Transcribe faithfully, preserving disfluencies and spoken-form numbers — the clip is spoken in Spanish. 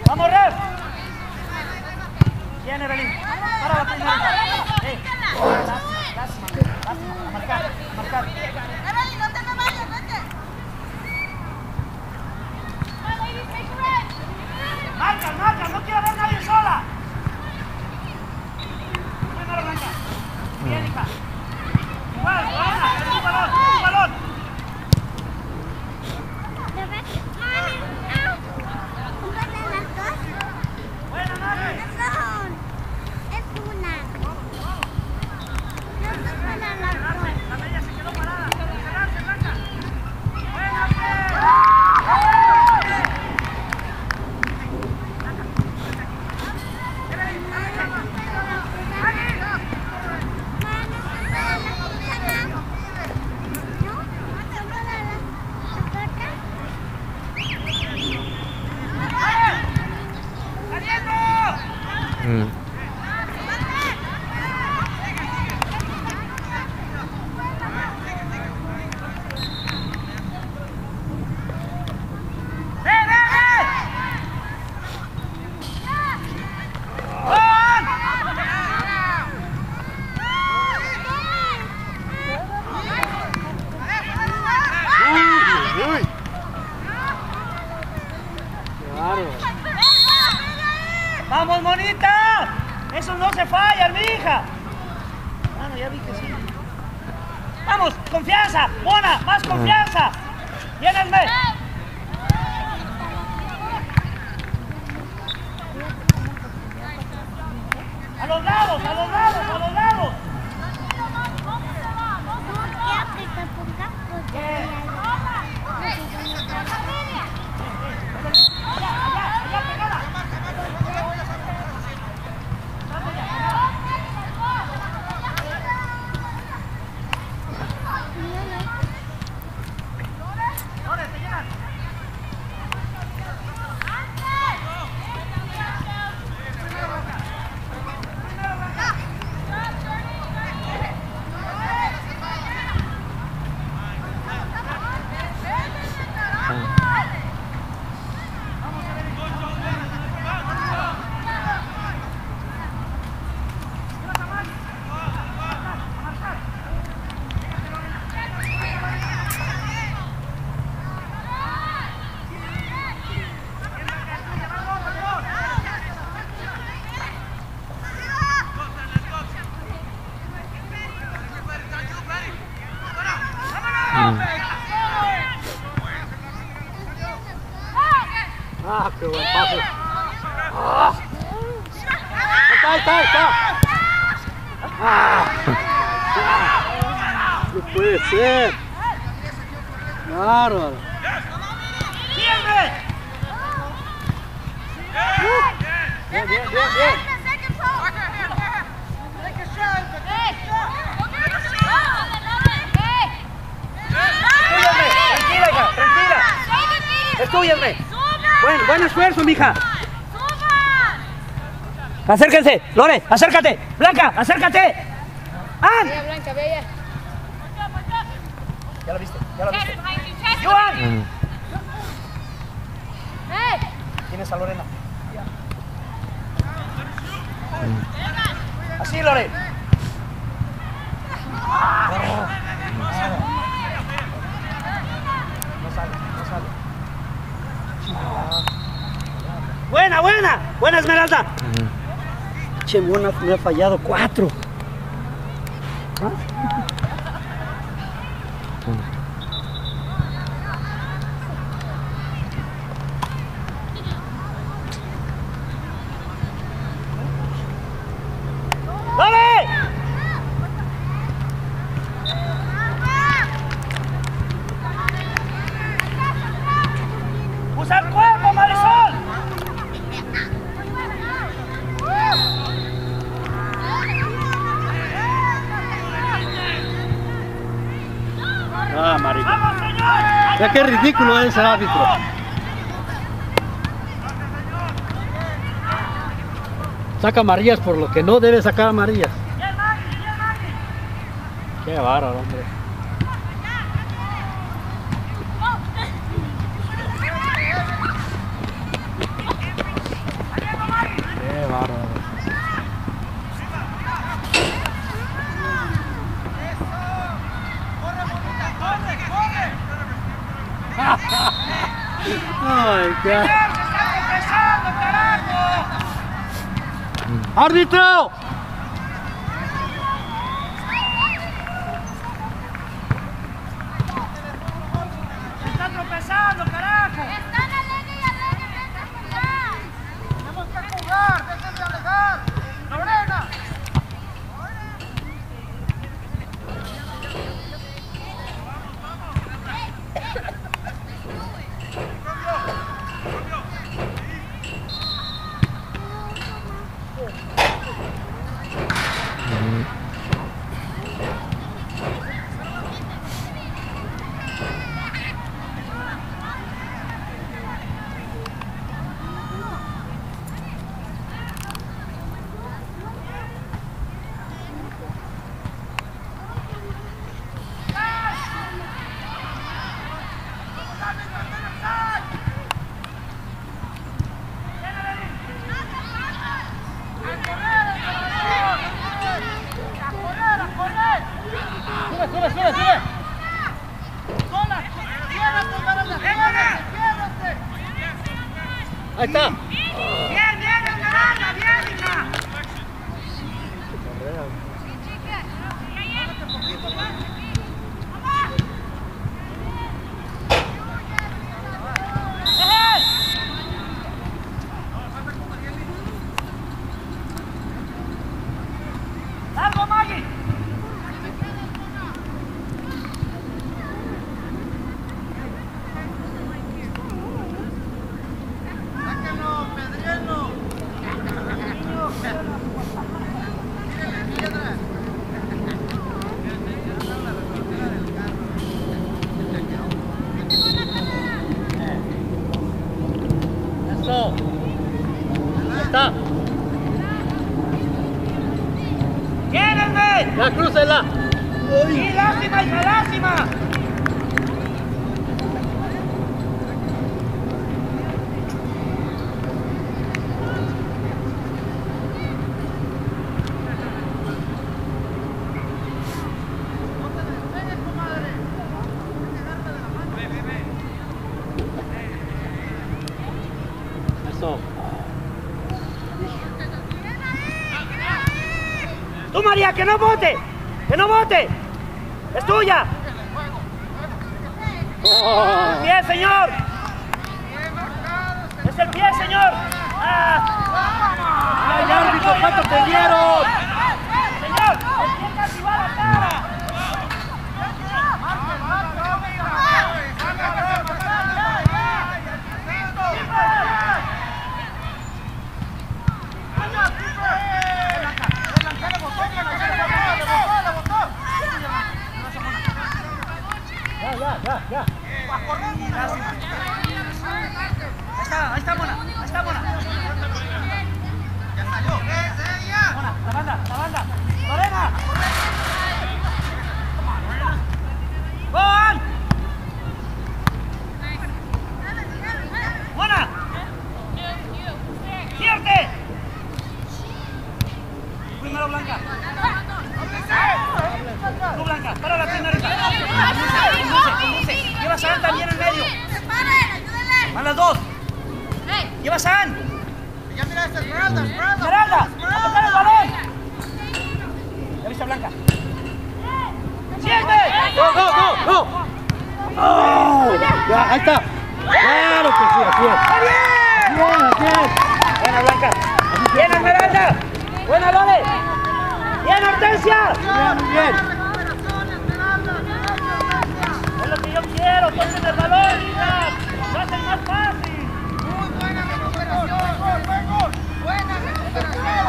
Vamos, Ref. Bien, Evelyn. Para la primera. Eh. Lástima, lástima. A marcar, a marcar. Evelyn, no te me vayas, vete. Marca, marca, no quiero ver a nadie sola. Bueno, Blanca. Bien, hija. Igual, buena, es un balón, es un balón. Buena, Nagel. Es una. No se para la cosa. La media se quedó parada. Cerrarse, Blanca. Buena, Mm. ¡Vamos, monita! ¡Eso no se falla, mi hija! Bueno, ya vi que sí. ¡Vamos! ¡Confianza! ¡Buena! ¡Más confianza! ¡Llénenme! ¡A los lados! ¡A los lados! ¡A los lados! Ah, qué buen pase. Ah. Ahí está, ahí está, ahí está. Ah. No puede ser. Bárbaro. ¡Siempre! Bien, bien, bien, bien. Tranquila, hija, tranquila. Estúdienme. Buen, buen esfuerzo, mija. Acérquense, Lore, acércate. Blanca, acércate. ¡An! Bella, Blanca, bella. Ya la viste, ya la viste. ¡Joan! ¿Quién es a Lorena? Así, Lore. No sale, no sale. Buena, buena. Buena, Esmeralda. Che, Mona me ha fallado cuatro. ¿Ah? ¡Dale! ¡Usa el cuerpo, Marisol! Ah, marica. ¡Vamos, señor! Ya qué ridículo es el árbitro. Saca amarillas por lo que no debe sacar amarillas. Qué bárbaro, hombre. Ay, qué... ¡Se está tropezando, carajo! ¡Árbitro! ¡Se está tropezando, carajo! Están alegre y alegre, vete a jugar. ¡Tenemos que jugar! ¡Dejen de alejar! ¡Lorena! ¡Sube, sube, sube, sube! Ahí está. ¡Bien, bien, Esmeralda! ¡Bien, hija! ¡Largo, Maggie! ¡Sáquenlo, Pedriano! Eso. Ahí está. ¡Quédenme! Ya, crúcela. ¡Sí, lástima, hija, lástima! Eso. ¡Tú, María, que no bote! ¡Que no bote! ¡Es tuya! Oh. ¡Pie, señor! ¡Es el pie, señor! ¡Ah! ¡Ay, árbitro, cuánto te dieron! ¡Señor! ¡El pie casi va a la cara! Ya, ya, ya, ya. Ahí está, ahí está, Mona. Ahí está, Mona. Ya salió. Mona, la banda, la banda. Lorena. ¡Juan! Mona. ¡Cierte! Primero Blanca. Tú, Blanca, para la primera. Lleva a San también en medio. Van las dos. Lleva a San. Ya mira esta Esmeralda, Esmeralda. Esmeralda, a tocar el balón. Ya viste a Blanca. ¡Siete! ¡No, no, no, no! ¡Oh! Ya, ahí está. Claro que sí, así es. ¡Bien! Bien, bien. Buena, Blanca. Bien, Esmeralda. Buena, Lore. Bien, Hortensia. Bien, bien.